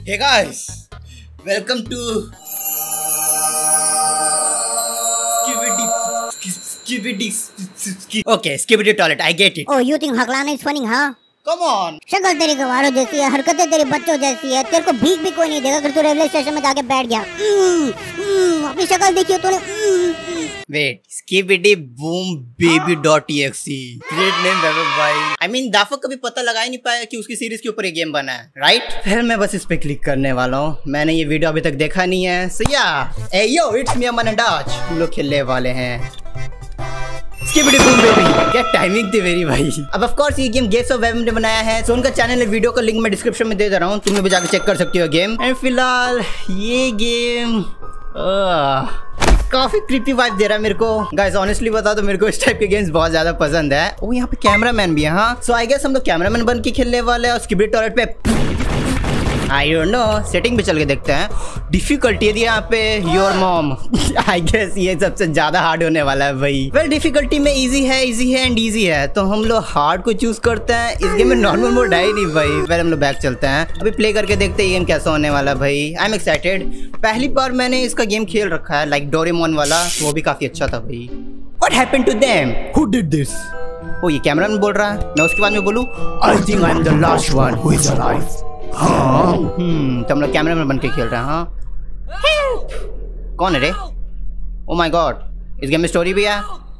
Hey guys, welcome to Skibidi toilet. I get it. Oh, you think हकलाना is funny, हाँ? Come on. शक्ल तेरी गवारों जैसी है, हरकतें तेरी बच्चों जैसी है, तेरे को भीख भी कोई नहीं देगा अगर तू रेलवे स्टेशन में जाके बैठ गया। अपनी शक्ल देखियो तूने। Wait, Skibidi Boom Baby.exe. Great name भाई। I mean दाफा कभी पता लगा ही नहीं पाया कि उसकी सीरीज के ऊपर ये गेम बना है, राइट? फिर मैं बस इस पे क्लिक करने वाला हूँ। मैंने ये वीडियो अभी तक देखा नहीं है। So yeah, hey yo, it's me Aman and Daj। हम लोग खेलने वाले हैं Skibidi Boom Baby। क्या टाइमिंग थी मेरी भाई। अब ऑफ कोर्स ये गेम गेट्स ऑफ वेब ने बनाया है। सो उनका चैनल है, वीडियो का लिंक मैं डिस्क्रिप्शन में दे दे रहा हूँ, तुम भी जाकर चेक कर सकती हो गेम। एंड फिलहाल ये गेम काफी क्रीपी वाइब दे रहा है मेरे को। गाइस ऑनेस्टली बता तो मेरे को इस टाइप के गेम्स बहुत ज्यादा पसंद है। ओ यहाँ पे कैमरामैन भी है। हाँ सो आई गेस हम लोग कैमरामैन बन के खेलने वाले हैं और स्किबिडी टॉयलेट पे आई डोंट नो, सेटिंग पे चल के देखते हैं। डिफिकल्टी है यहाँ पे योर मॉम। आई गेस ये सबसे ज्यादा हार्ड होने वाला है भाई। वेल डिफिकल्टी में इजी है एंड इजी है, तो हम लोग हार्ड को चूज करते हैं। इस गेम में नॉर्मल मोड है ही नहीं भाई। वेल हम लोग बैक चलते हैं, अभी प्ले करके देखते हैं ये गेम कैसा होने वाला भाई। I am excited. पहली बार मैंने इसका गेम खेल रखा है, लाइक डोरेमोन वाला, वो भी काफी अच्छा था भाई। What happened to them? Who did this? ओ ये कैमरामैन बोल रहा है, मैं उसके बाद में बोलूं I think I'm the last one who is alive। हाँ तो हम लोग कैमरामैन बन के खेल रहे हैं। हाँ कौन है रे? ओ माय गॉड, इस गेम में स्टोरी भी है।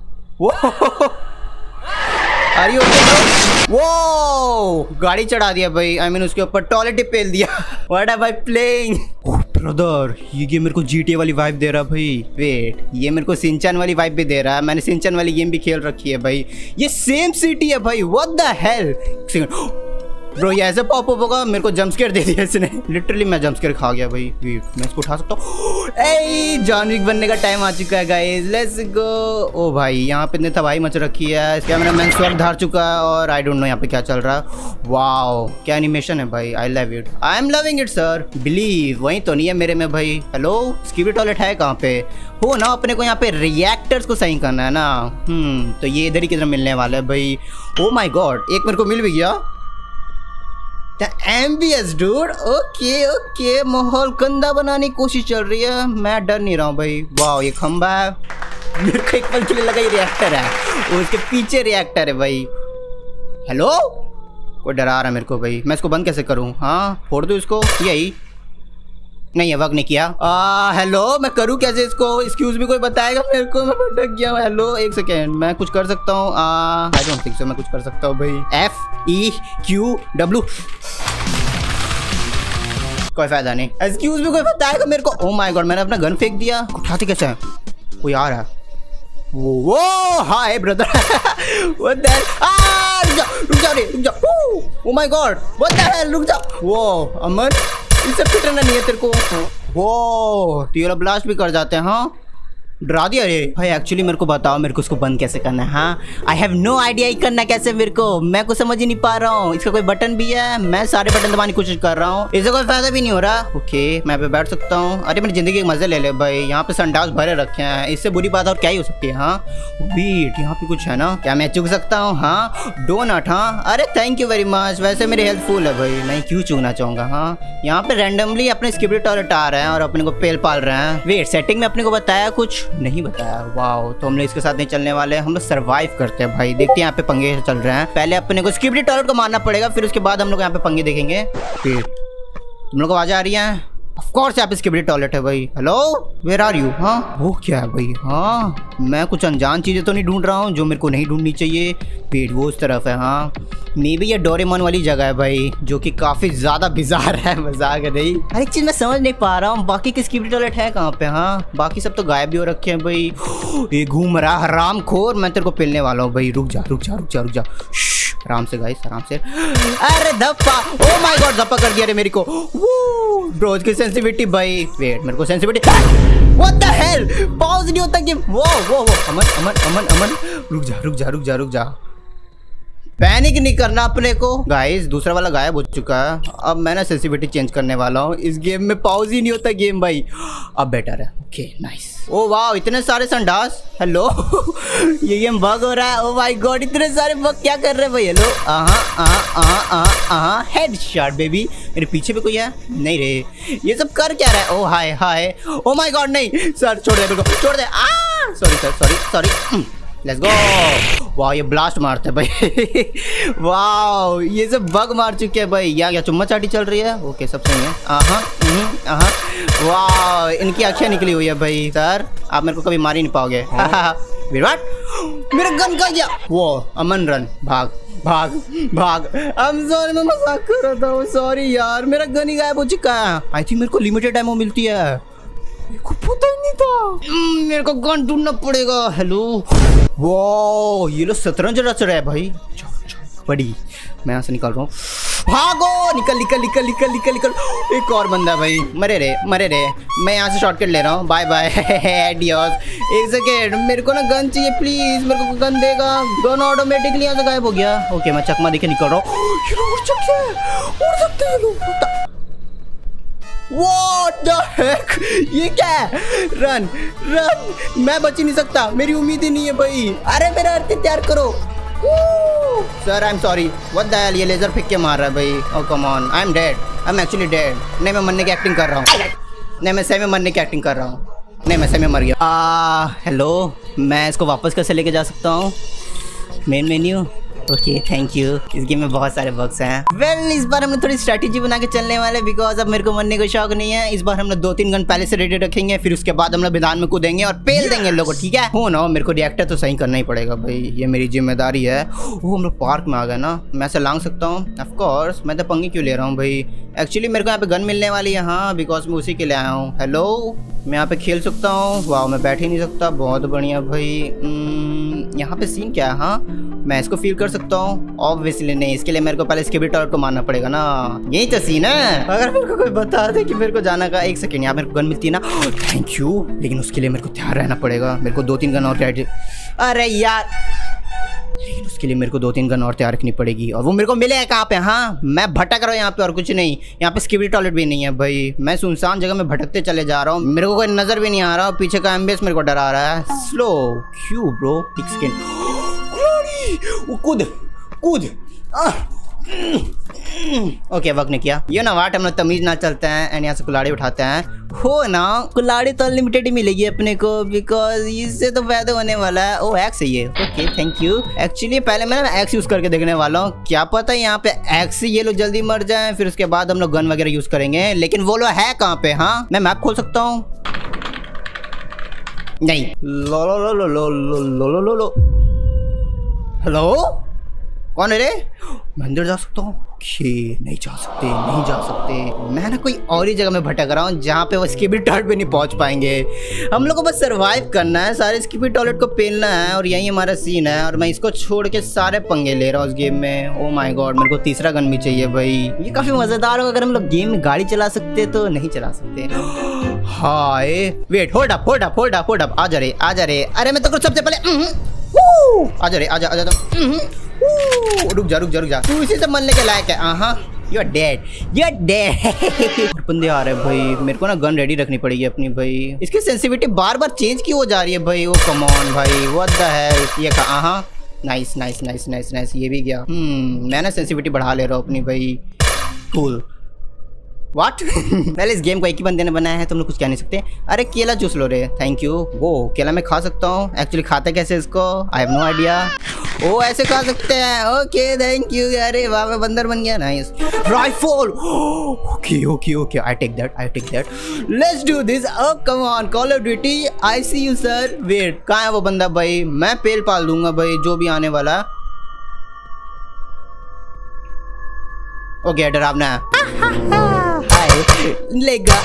Are you okay? वो गाड़ी चढ़ा दिया भाई। I mean उसके ऊपर टॉयलेट ही पेल दिया। What am I playing? Oh brother, ये गेम मेरे को GTA वाली वाइब दे रहा है भाई। वेट, ये मेरे को सिंचन वाली वाइब भी दे रहा है। मैंने सिंचन वाली गेम भी खेल रखी है भाई। ये सेम सिटी है भाई। What the hell? ब्रो ये ऐसे पॉप अप होगा, मेरे को जंप स्केयर दे दिया इसने। लिटरली मैं जंप स्केयर खा गया भाई। मैं इसको उठा सकता हूँ? ए जॉन विक बनने का टाइम आ चुका है गाइस, लेट्स गो। ओ भाई यहाँ पे इतनी तबाही मच रखी है। कैमरामैन स्वर्ग धार चुका है और आई डोंट नो यहाँ पे क्या चल रहा है। वाओ क्या एनिमेशन है भाई। I love it, I am loving it sir. Believe वहीं तो नहीं है मेरे में भाई। हेलो स्किबिडी टॉयलेट है कहाँ पे? हो ना अपने को यहाँ पे रिएक्टर्स को सही करना है ना। तो ये इधर ही किधर मिलने वाला है भाई। ओ माई गॉड, एक मेरे को मिल भी गया। The ambience dude, ओके माहौल गंदा बनाने की कोशिश चल रही है। मैं डर नहीं रहा हूँ भाई। वाह ये खंबा है, मेरे को एक पल के लिए लगा ये रिएक्टर है, और उसके पीछे रिएक्टर है भाई। हेलो कोई डरा रहा है मेरे को भाई। मैं इसको बंद कैसे करूँ? हाँ फोड़ दूँ इसको? यही नहीं है, वर्क नहीं किया। हेलो मैं करूँ कैसे इसको? एक्सक्यूज मी कोई बताएगा मेरे को? मैं भटक गया हूँ। हेलो एक सेकेंड, मैं कुछ कर सकता हूँ? आई डोंट थिंक सो मैं कुछ कर सकता हूँ भाई। FEQW कोई फायदा नहीं। एक्सक्यूज मी कोई बताएगा मेरे को? ओ माय गॉड मैंने अपना गन फेंक दिया। उठाते कैसे हैं? कोई आ रहा है। वो hi brother. What the hell? रुक जा रे, रुक जा। Oh my god what the hell, रुक जा। वो अमन इससे पिटना नहीं है तेरे को। वो तो ब्लास्ट भी कर जाते हैं। हाँ डरा दिया रे भाई। एक्चुअली मेरे को बताओ, मेरे को उसको बंद कैसे करना है? हाँ आई हैव नो आइडिया ही करना कैसे मेरे को। मैं कुछ समझ ही नहीं पा रहा हूँ। इसका कोई बटन भी है? मैं सारे बटन दबाने की कोशिश कर रहा हूँ, इससे कोई फायदा भी नहीं हो रहा। ओके मैं पे बैठ सकता हूँ। अरे मेरी जिंदगी के मजे ले ले भाई। यहाँ पे संडास भरे रखे हैं, इससे बुरी बात और क्या ही हो सकती है। हाँ बीट यहाँ पे कुछ है ना? क्या मैं चुग सकता हूँ? हाँ डोनट। हाँ अरे थैंक यू वेरी मच। वैसे मेरी हेल्प फुल है भाई, मैं क्यों चुगना चाहूँगा। हाँ यहाँ पे रैंडमली अपने स्किबिडी टॉयलेट आ रहे हैं और अपने को पेल पाल रहे हैं। वेट सेटिंग में अपने को बताया कुछ नहीं बताया। वाओ तो हम लोग इसके साथ नहीं चलने वाले, हम लोग सरवाइव करते हैं भाई। देखते हैं यहाँ पे पंगे चल रहे हैं। पहले अपने को स्किबिडी टॉयलेट को मारना पड़ेगा, फिर उसके बाद हम लोग यहाँ पे पंगे देखेंगे। फिर तुम लोग को आवाज आ रही है? ऑफ कोर्स यहाँ पे स्किबिडी टॉयलेट है भाई। Hello where are you? हाँ वो क्या है भाई? हाँ मैं कुछ अनजान चीजें तो नहीं ढूंढ रहा हूँ जो मेरे को नहीं ढूंढनी चाहिए। पेट वो उस तरफ है। हाँ मे बी ये डोरेमोन वाली जगह है भाई, जो कि काफी ज्यादा बिजार है। मजाक है नहीं। हर एक चीज मैं समझ नहीं पा रहा हूँ। बाकी की स्किबिडी टॉयलेट है कहाँ पे? हाँ बाकी सब तो गायब भी हो रखे हैं भाई। ये घूम रहा हरामखोर, मैं तेरे को पेलने वाला हूँ भाई। रुक जा रुक जा रुक जा रुक जा, आराम से गाइस आराम से। अरे धप्पा, ओ माय गॉड धप्पा कर दिया रे मेरे को। ब्रो की सेंसिटिविटी भाई। वेट मेरे को sensitivity. What the hell, pause नहीं होता गेम। वो अमन अमन अमन अमन रुक जा रुक जा रुक जा रुक जा। पैनिक नहीं करना अपने को। गाइस दूसरा वाला गायब हो चुका है। अब मैं ना सेंसिटिविटी चेंज करने वाला हूँ। इस गेम में पॉज ही नहीं होता गेम भाई। अब बेटर है। Okay nice. ओ वाह इतने सारे संडास। हेलो ये गेम बग हो रहा है। ओ माय गॉड इतने सारे बग क्या कर रहे हैं भाई। Hello headshot baby. मेरे पीछे भी कोई है नहीं रे। ये सब कर क्या रहा है। ओ हाय हाय। ओ माय गॉड नहीं सर छोड़ दे मेरे को छोड़ दे। Sorry sir sorry. Let's go. वाह ये ब्लास्ट मारते हैं भाई वाह ये सब बग मार चुके हैं भाई। या चुम्मा चाटी चल रही है। ओके सब सही है। वाह इनकी आँखें निकली हुई है भाई। सर आप मेरे को कभी मार ही नहीं पाओगे। विराट मेरा गन का गया। वो अमन रन भाग भाग भाग। I'm sorry मैं मजाक कर रहा था। सॉरी यार मेरा गन ही गायब हो चुका है। आई थिंक मेरे को लिमिटेड एमो मिलती है। मेरे को पता ही नहीं था। मेरे को गन ढूंढना पड़ेगा। हेलो वो ये लो 17 रच रहा है भाई। बड़ी मैं यहाँ से निकल रहा हूँ। भागो निकल निकल निकल निकल निकल निकल। एक और बंदा भाई। मरे रे मैं यहाँ से शॉर्टकट ले रहा हूँ। Bye bye adios. एक सेकेंड मेरे को ना गन चाहिए प्लीज। मेरे को गन देगा। गन ऑटोमेटिकली यहाँ से गायब हो गया। ओके मैं चकमा देके निकल रहा हूँ। उड़ सकते हैं लोग। What the heck? ये क्या है। रन मैं बच ही नहीं सकता। मेरी उम्मीद ही नहीं है भाई। अरे मेरा अर्थ तैयार करो। Sir I am sorry. What the hell ये लेजर फेंक के मार रहा है भाई। Oh come on I am dead. I am actually dead. नहीं मैं मरने की एक्टिंग कर रहा हूँ। नहीं मैं सही में मरने की एक्टिंग कर रहा हूँ। नहीं मैं सही में मर गया। हेलो मैं इसको वापस कैसे लेके जा सकता हूँ। Main menu. Okay thank you. इस गेम में बहुत सारे बग्स हैं। वेल इस बार हमने थोड़ी स्ट्रैटेजी बना के चलने वाले बिकॉज अब मेरे को मरने का शौक नहीं है। इस बार हमने 2-3 गन पहले से रेडी रखेंगे। फिर उसके बाद हम लोग मैदान में कूदेंगे और पेल देंगे लोगों को। ठीक है हो ना। मेरे को रिएक्टर तो सही करना ही पड़ेगा भाई। ये मेरी जिम्मेदारी है। वो हम लोग पार्क में आ गए ना। मैं ऐसे लांग सकता हूँ ऑफकोर्स। मैं तो पंगी क्यों ले रहा हूँ भाई। एक्चुअली मेरे को यहाँ पे गन मिलने वाली है। हाँ बिकॉज मैं उसी के लिए आया हूँ। हेलो मैं यहाँ पे खेल सकता हूँ। वाह मैं बैठ ही नहीं सकता। बहुत बढ़िया भाई। यहाँ पे सीन क्या है। हाँ मैं इसको फील कर सकता हूँ। ऑब्वियसली नहीं। इसके लिए मेरे को पहले इसके भी टॉर्च को मारना पड़ेगा ना। यही तो सीन है। अगर मेरे को कोई बता दे कि मेरे को जाना का। एक सेकेंड यहाँ मेरे को गन मिलती है ना। Thank you. लेकिन उसके लिए मेरे को तैयार रहना पड़ेगा। मेरे को 2-3 गन और तैयार। अरे यार लेकिन उसके लिए मेरे को 2-3 गन और तैयार रखनी पड़ेगी। और वो मेरे को मिले है कहाँ पे। हाँ मैं भटक रहा हूँ यहाँ पे और कुछ नहीं। यहाँ पे स्किबी टॉयलेट भी नहीं है भाई। मैं सुनसान जगह में भटकते चले जा रहा हूँ। मेरे को कोई नजर भी नहीं आ रहा। पीछे का एम्बियंस मेरे को डरा रहा है। स्लो क्यों ब्रो। एक सेकेंड कूद ओके वक्त ने किया। ये ना वाट हम लोग तमीज ना चलते हैं एंड यहाँ से कुल्हाड़ी उठाते हैं। हो ना कुल्हाड़ी तो अनलिमिटेड ही मिलेगी अपने को बिकॉज इससे तो फायदा होने वाला है। ओ एक्स है ये। Okay thank you. एक्चुअली पहले मैं ना एक्स यूज करके देखने वाला हूँ। क्या पता यहाँ पे एक्स से ये लोग जल्दी मर जाए। फिर उसके बाद हम लोग गन वगैरह यूज करेंगे। लेकिन वो लोग है कहाँ पे। हाँ मैं मैप खोल सकता हूँ। नहीं लो लो लो लो लो लो लो लो लो। हेलो कौन है रे। मैं अंदर जा सकता हूँ। नहीं जा सकते। मैं ना कोई और ही जगह में भटक रहा हूँ जहाँ पे वो स्किबी टॉयलेट पे नहीं पहुँच पाएंगे। हम लोग को बस सरवाइव करना है। सारे स्किबी टॉयलेट को पेलना है और यही हमारा सीन है। और मैं इसको छोड़ के सारे पंगे ले रहा हूँ इस गेम में। ओ माय गॉड मेरे को तीसरा गन भी चाहिए भाई। ये काफी मजेदार होगा अगर हम लोग गेम में गाड़ी चला सकते तो नहीं चला सकते। हाय वेट होल्ड अप आ जा रे। अरे मैं तो सबसे पहले आजा रे आजा रुक जा। तू इसी से मरने के लायक है। You are dead. बंदे आ रहे हैं भाई। मेरे को ना गन रेडी रखनी पड़ेगी अपनी भाई। इसकी सेंसिटिविटी बार बार चेंज क्यों हो जा रही है भाई। ओ कम ऑन भाई व्हाट द हेल। ये कहा नाइस ये भी गया। मैं ना सेंसिटिविटी बढ़ा ले रहा हूँ अपनी भाई। कूल व्हाट पहले इस गेम को एक ही बंदे ने बनाया है। तुम लोग कुछ कह नहीं सकते। अरे केला जूस लो रे। Thank you. वो केला मैं खा सकता हूँ। एक्चुअली खाता कैसे इसको आई हैव नो आइडिया। ओ ऐसे खा सकते हैं। Okay thank you. अरे वाह मैं बंदर बन गया। Nice rifle. Okay I take that. Let's do this. Oh come on call of duty I see you sir. Wait कहाँ है वो बंदा भाई। मैं पेल पाल दूंगा भाई जो भी आने वाला। ओके डरावना लेगा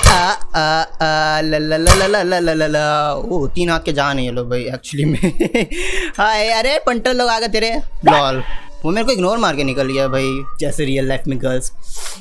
ला। ओ 3 हाथ के जान है ये लोग भाई एक्चुअली में। हाय अरे पंटर लोग आ गए तेरे। लॉल वो मेरे को इग्नोर मार के निकल गया भाई जैसे रियल लाइफ में गर्ल्स।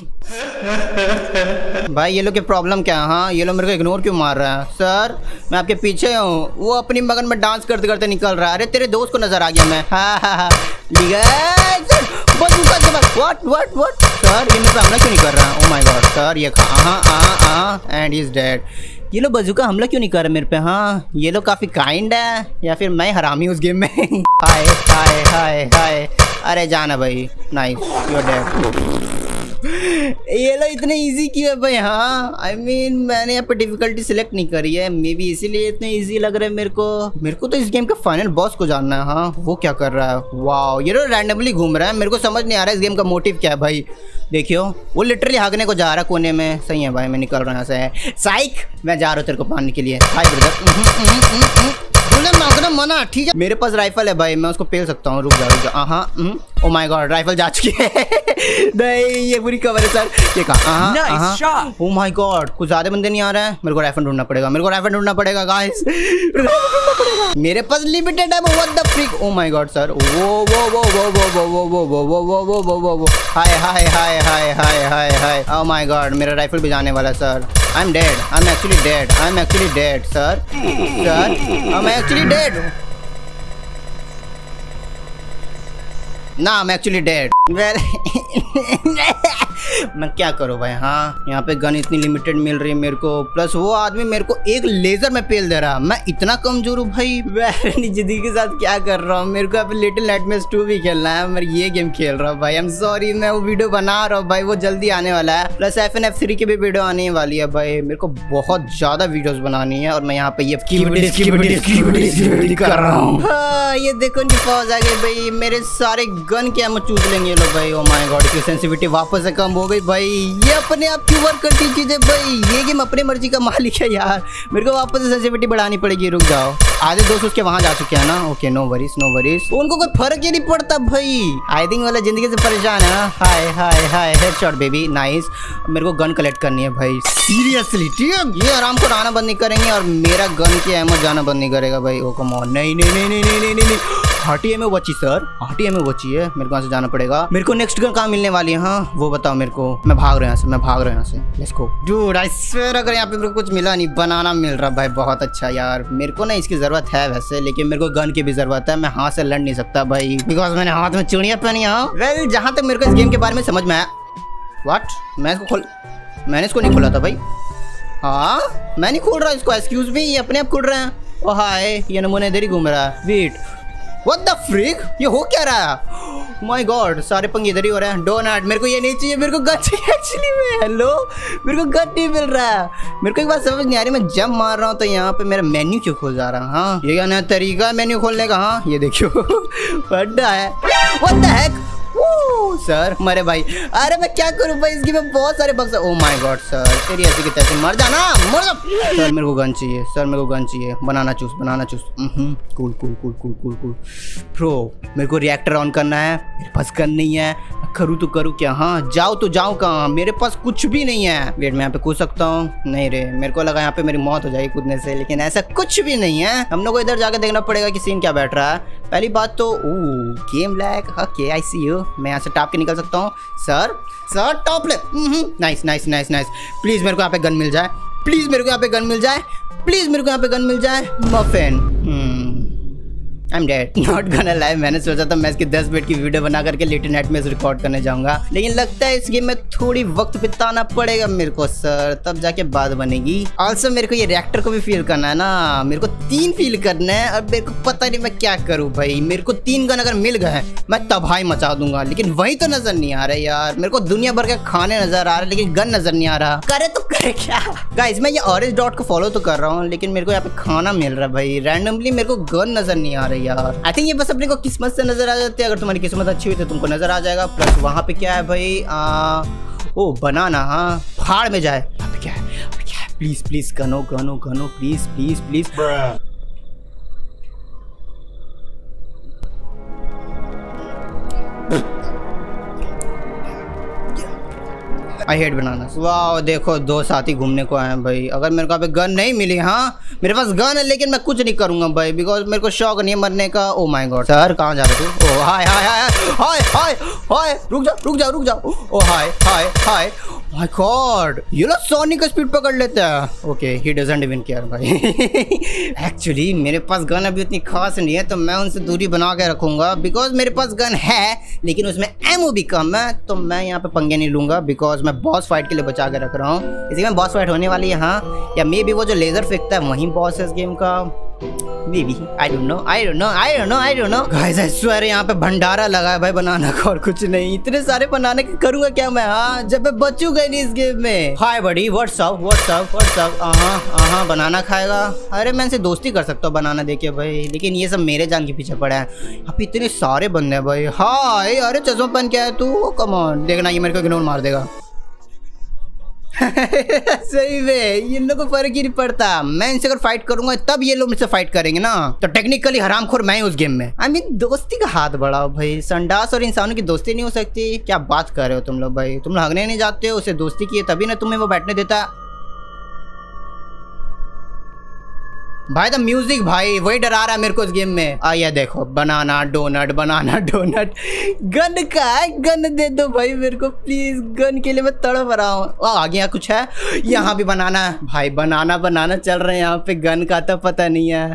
भाई ये लोग की प्रॉब्लम क्या है। हाँ ये लोग मेरे को इग्नोर क्यों मार रहा है। सर मैं आपके पीछे हूँ। वो अपनी मगन में डांस करते करते निकल रहा है। अरे तेरे दोस्त को नजर आ गया मैं। हाँ बंदूक के बाद व्हाट सर ये मेरे पे हमला क्यों नहीं कर रहा? ओह माय गॉड सर ये एंड ही इज डेड। ये लोग बंदूक का हमला क्यों नहीं कर रहे मेरे पे? हाँ ये लोग काफी काइंड है या फिर मैं हरामी उस गेम में? हाय हाय हाय हाय, अरे जाना भाई, नाइस यू आर डेड। ये लोग इतने इजी क्यों है भाई? हाँ आई मीन मैंने यहाँ पे डिफिकल्टी सिलेक्ट नहीं करी है, मे बी इसीलिए इतने इजी लग रहे हैं मेरे को तो इस गेम के फाइनल बॉस को जानना है। हाँ वो क्या कर रहा है? वाओ ये लोग रैंडमली घूम रहा है, मेरे को समझ नहीं आ रहा है इस गेम का मोटिव क्या है भाई। देखियो वो लिटरली भागने को जा रहा है कोने में। सही है भाई मैं निकल रहा हूँ यहाँ से। साइक मैं जा रहा हूँ तेरे को पाने के लिए। हाय ब्रदर मांगना मना, ठीक है मेरे पास राइफल है भाई, मैं उसको पेल सकता हूँ। रुक जा। हाँ ओ माय गॉड राइफल जा चुकी है। नहीं ये पूरी कवर है सर। ये कहा ओ माय गॉड कुछ ज्यादा बंदे नहीं आ रहे हैं, मेरे को राइफल ढूंढना पड़ेगा, गाइस। मेरे पास लिमिटेड है। What the freak? Oh my god sir वो हाय हाय हाय हाय हाय हाय हाय। ओ माय गॉड मेरा राइफल भी जाने वाला है sir. I am actually dead sir I am actually dead. ना आई एम एक्चुअली डेड। मैं क्या करूँ भाई? हाँ यहाँ पे गन इतनी लिमिटेड मिल रही है मेरे को, प्लस वो आदमी मेरे को एक लेजर में पेल दे रहा। मैं इतना कमजोर हूँ भाई, मैं अपनी जिंदगी के साथ क्या कर रहा हूँ? मेरे को अब लिटिल नाइटमेयर्स 2 भी खेलना है, मैं ये गेम खेल रहा हूँ भाई। आई एम सॉरी मैं वो वीडियो बना रहा हूँ भाई, वो जल्दी आने वाला है। प्लस FNF3 की भी वीडियो आने वाली है भाई। मेरे को बहुत ज्यादा वीडियोस बनानी है और मैं यहाँ पे ये कर रहा हूँ। ये देखो पॉज आ गई भाई, मेरे सारे गन के एमो चूस लेंगे लोग भाई। ओ माय गॉड इसकी सेंसिटिविटी वापस से कम हो गई भाई। ये अपने आप क्यों वर्क करती चीजें भाई? ये गेम अपनी मर्जी का मालिक है यार, मेरे को वापस से सेंसिटिविटी बढ़ानी पड़ेगी। रुक जाओ, आधे दोस्त उसके वहां जा चुके हैं ना। ओके नो वरीज उनको कोई फर्क ही नहीं पड़ता भाई। आई थिंक वाला जिंदगी से परेशान है। हाय हाय हाय हेडशॉट बेबी नाइस। मेरे को गन कलेक्ट करनी है भाई सीरियसली, ठीक है? ये आराम को आना बंद नहीं करेंगे और मेरा गन के एमो जाना बंद नहीं करेगा भाई। ओ कम ऑन, नहीं हाटी एमओ बची सर, हाटी एमओ बची है, मेरे को यहाँ से जाना पड़ेगा। मेरे को नेक्स्ट गन कहाँ मिलने वाली है? हाँ वो बताओ मेरे को। मैं भाग रहा हूँ यहाँ से, let's go dude. I swear अगर यहाँ पे मेरे को कुछ मिला नहीं, बनाना मिल रहा भाई, बहुत अच्छा यार। मेरे को ना इसकी जरूरत है वैसे, लेकिन मेरे को गन की भी जरूरत है। मैं हाथ से लड़ नहीं सकता भाई, बिकॉज मैंने हाथ में चूड़ियाँ पहनी है। वेल जहाँ तक मेरे को इस गेम के बारे में समझ में आया, मैंने इसको नहीं खोला था भाई। हाँ मैं नहीं खोल रहा इसको, एक्सक्यूज मी, ये अपने आप खुल रहे हैं। ओ हाय ये नमूने इधर ही घूम रहा है। वेट व्हाट द फ्रिक, ये हो क्या रहा है? माय गॉड सारे पंगे इधर ही हो रहे हैं। डोनट मेरे को ये नहीं चाहिए, मेरे को गन चाहिए एक्चुअली में। हेलो मेरे को गन नहीं मिल रहा है। मेरे को एक बात समझ नहीं आ रही, मैं जब मार रहा हूँ तो यहाँ पे मेरा मेन्यू क्यों खुल जा रहा है? हाँ ये क्या नया तरीका मेन्यू खोलने का? हाँ ये देखियो बड़ा है। व्हाट द हेक सर मरे भाई। अरे मैं क्या करूं भाई, इस गेम में बहुत सारे बग्स है। ओ माय गॉड सर तेरी ऐसी की तैसी मर जाना, मर जा। सर मेरे को गन चाहिए, सर मेरे को गन चाहिए। बनाना चूस कूल प्रो। मेरे को रिएक्टर ऑन करना है, मेरे पास गन नहीं है, करूँ तो करूँ क्या? हाँ जाओ तो जाऊँ कहाँ? मेरे पास कुछ भी नहीं है। वेट मैं यहाँ पे कूद सकता हूँ? नहीं रे, मेरे को लगा यहाँ पे मेरी मौत हो जाएगी कूदने से, लेकिन ऐसा कुछ भी नहीं है। हम लोग को इधर जाकर देखना पड़ेगा कि सीन क्या बैठ रहा है। पहली बात तो game lag. Okay I see you. मैं यहाँ से टॉप के निकल सकता हूँ। सर टॉप ले। नाइस प्लीज मेरे को यहाँ पे गन मिल जाए, muffin. I am dead, not gonna lie. मैंने सोचा था मैं इसकी 10 मिनट की वीडियो बना करके लिटिल नाइटमेयर्स रिकॉर्ड करने जाऊंगा, लेकिन लगता है इस गेम में थोड़ी वक्त बिताना पड़ेगा मेरे को सर, तब जाके बात बनेगी। ऑल्सो मेरे को ये रिएक्टर को भी फील करना है ना, मेरे को 3 फील करना है और मेरे को पता नहीं मैं क्या करूँ भाई। मेरे को 3 गन अगर मिल गए मैं तबाही मचा दूंगा, लेकिन वही तो नजर नहीं आ रहा यार। मेरे को दुनिया भर के खाने नजर आ रहे लेकिन गन नजर नहीं आ रहा। करे तो करे क्या गाइस? मैं ये ऑरेंज डॉट को फॉलो तो कर रहा हूँ, लेकिन मेरे को यहाँ पे खाना मिल रहा है भाई रैंडमली, मेरे को गन नजर नहीं आ रही यार। आई थिंक ये बस अपने को किस्मत से नजर आ जाती है। अगर तुम्हारी किस्मत अच्छी हुई तो तुमको नजर आ जाएगा। प्लस वहां पे क्या है भाई? ओ बनाना। हाँ पहाड़ में जाए। यहाँ पे क्या है? प्लीज गनो प्लीज। आई हेट बनाना। वाह देखो 2 साथी घूमने को आए हैं भाई। अगर मेरे को यहाँ पे गन नहीं मिली, हाँ मेरे पास गन है लेकिन मैं कुछ नहीं करूंगा भाई, बिकॉज मेरे को शौक नहीं है मरने का। ओ माय गॉड सर कहाँ जा रहे तू? ओ हाय रुक जाओ। ओ हाय माय गॉड, ये लोग सोनिक का स्पीड पकड़ लेते हैं। Okay, he doesn't even care भाई। एक्चुअली मेरे पास गन अभी उतनी खास नहीं है, तो मैं उनसे दूरी बना के रखूंगा बिकॉज मेरे पास गन है लेकिन उसमें एमो भी कम है। तो मैं यहाँ पे पंगे नहीं लूंगा बिकॉज मैं बॉस फाइट के लिए बचा के रख रहा हूँ। इसी में बॉस फाइट होने वाली है हाँ, या मे बी वो जो लेजर फेंकता है वहीं बॉस है इस गेम का। Maybe I don't know guys, I swear यहाँ पे भंडारा लगा है भाई बनाना का और कुछ नहीं। इतने सारे बनाने के करूँगा क्या मैं हाँ, जब मैं बचूंगा नहीं इस गेम में। हाय बड़ी, व्हाट्स अप। बनाना खाएगा। अरे मैं इनसे दोस्ती कर सकता हूँ बनाना देके भाई, लेकिन ये सब मेरे जान के पीछे पड़ा है। यहाँ पे इतने सारे बंदे हैं भाई। हाय, अरे चश्मा पहन के आया तू, कम ऑन। देखना ये मेरे को इग्नोर मार देगा। सही में ये लोगों को फर्क ही नहीं पड़ता। मैं इनसे अगर फाइट करूंगा तब ये लोग मुझसे फाइट करेंगे ना, तो टेक्निकली हरामखोर मैं उस गेम में। आई मीन दोस्ती का हाथ बढ़ाओ भाई, संडास और इंसानों की दोस्ती नहीं हो सकती। क्या बात कर रहे हो तुम लोग भाई, तुम लोग हगने नहीं जाते हो, उसे दोस्ती की है तभी ना तुम्हें वो बैठने देता भाई। द म्यूजिक भाई वही डरा रहा है मेरे को इस गेम में। ये देखो बनाना डोनट गन का है, गन दे दो भाई मेरे को प्लीज, गन के लिए मैं तड़प रहा हूँ। आगे यहाँ कुछ है, यहाँ भी बनाना है भाई। बनाना चल रहे हैं यहाँ पे, गन का तो पता नहीं है।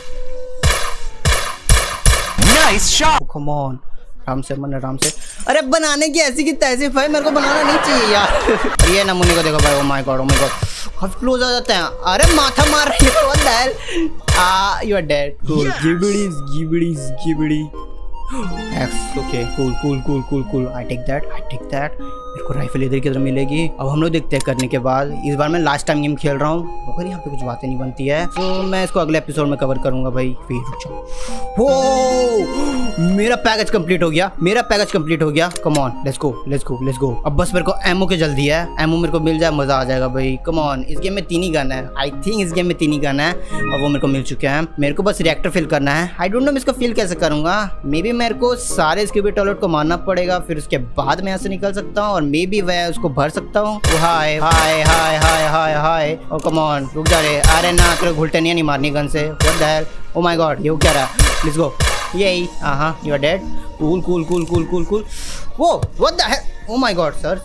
नाइस शॉट, कम ऑन, आराम से। अरे बनाने की ऐसी की तैसी भाई, मेरे को बनाना नहीं चाहिए यार। ये नमूने को देखो भाई, ओ माय गॉड काफी क्लोज आ जाते हैं। अरे माथा मार रही है, what the hell. You are dead. Cool, गिबड़ी। Okay, cool. I take that. मेरे को राइफल इधर की तरफ मिलेगी। अब हम लोग देखते हैं करने के बाद। इस बार मैं लास्ट टाइम गेम खेल रहा हूँ, अगर यहाँ पे कुछ बातें नहीं बनती है तो मैं इसको अगले एपिसोड में कवर करूंगा भाई। फिर रुक जाओ। वो मेरा पैकेज कंप्लीट हो गया। Come on, let's go. अब बस मेरे को एमओ की जल्दी है, एमओ मेरे को मिल जाए मजा आ जाएगा भाई। कम ऑन, इस गेम में 3 ही गन है। आई थिंक इस गेम में 3 ही गन है और वो मेरे को मिल चुके हैं। मेरे को बस रिएक्टर फिल करना है। आई डोंट नो मैं इसको फिल कैसे करूंगा। मे बी मेरे को सारे स्क्यूबी टॉयलेट को मारना पड़ेगा, फिर उसके बाद मैं यहाँ से निकल सकता हूँ और मे बी मैं उसको भर सकता हूँ। हाय। ओ कम ऑन, रुक जा रे। अरे ना, तेरे घुलटनियाँ नहीं मारनी गन से। What the hell, oh my god, ये क्या रहा। Let's go. यही यू आर डेड। कूल। वो what the hell, oh my god. Sir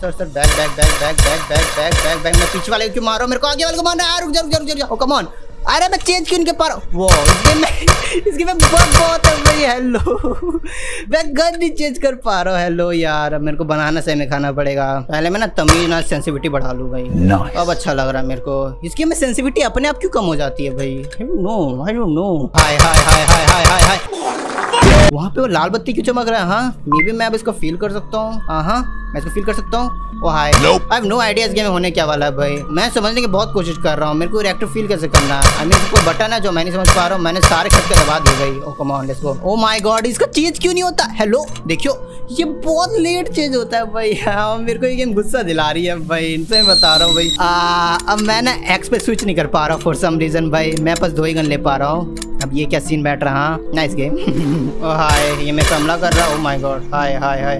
bag. मैं पीछे वाले को क्यों मार रहा हूँ, मेरे को आगे वाले को मारना है। रुक जा। Oh come on. अरे मैं चेंज क्यों नहीं कर पा रहा हूँ। वो इसके में बहुत है भाई। हेलो, मैं गन नहीं चेंज कर पा रहा हूँ। हेलो यार, मेरे को बनाना सही में खाना पड़ेगा। पहले मैं ना तमीज ना सेंसिटिविटी बढ़ा लूँ भाई। अब अच्छा लग रहा है मेरे को। इसकी में सेंसिटिविटी अपने आप क्यों कम हो जाती है भाई। I don't know. हाय। वहाँ पे वो लाल बत्ती क्यों चमक रहा है। हाँ, मे बी मैं अब इसको फील कर सकता हूँ। हाँ, मैं इसको फील कर सकता हूँ। ओ हाय, आई हैव नो आइडिया इस गेम में होने क्या वाला है भाई। मैं समझने की बहुत कोशिश कर रहा हूँ, मेरे को रिएक्टर फील कैसे करना है। आई मीन कोई बटन है जो मैं नहीं समझ पा रहा हूँ। मैंने सारे खटके दबा दिए भाई। Oh come on, let's go. Oh my god, इसका चेंज क्यों नहीं होता। हेलो देखियो, ये बहुत लेट चेंज होता है भाई। हाँ, मेरे को ये गेम गुस्सा दिला रही है भाई, इनसे मैं बता रहा हूँ भाई। अब मैं ना एक्स पे स्विच नहीं कर पा रहा हूँ फॉर सम रीजन भाई। मैं बस 2 ही गन ले पा रहा हूँ। अब ये क्या सीन बैठ रहा। हाँ, नाइस गेम। ओ हाय, ये मैं हमला कर रहा हूँ। ओ माय गॉड, हाय।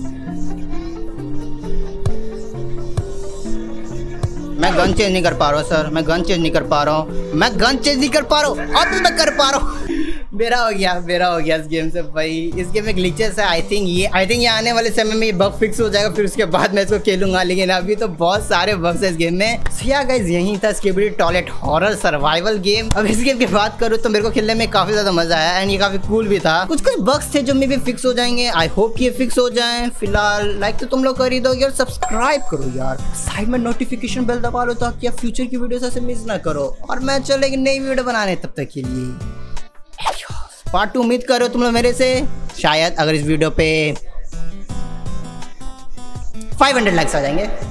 मैं गन चेंज नहीं कर पा रहा हूँ सर, मैं गन चेंज नहीं कर पा रहा हूँ। अब मैं कर पा रहा हूँ। मेरा हो गया इस गेम से भाई। इस गेम में ग्लिचेस है। आई थिंक ये आने वाले समय में ये बग फिक्स हो जाएगा, फिर उसके बाद मैं इसको खेलूंगा। लेकिन अभी तो बहुत सारे बग्स है इस गेम में। या गाइस, यही था Scooby toilet horror survival game. अब इस गेम की बात करूँ तो मेरे को खेलने में काफी ज्यादा मजा आया एंड ये काफी कूल भी था। कुछ बग्स थे जो मे भी फिक्स हो जाएंगे। आई होप ये फिक्स हो जाए। फिलहाल लाइक तो तुम लोग कर ही दोगे और सब्सक्राइब करो यार। साइड में नोटिफिकेशन बेल दबा लो ताकि आप फ्यूचर की वीडियो से मिस ना करो। और मैं चलेगी नई वीडियो बनाने, तब तक के लिए पार्ट 2 उम्मीद करो तुम लोग मेरे से। शायद अगर इस वीडियो पे 500 लाइक्स आ जाएंगे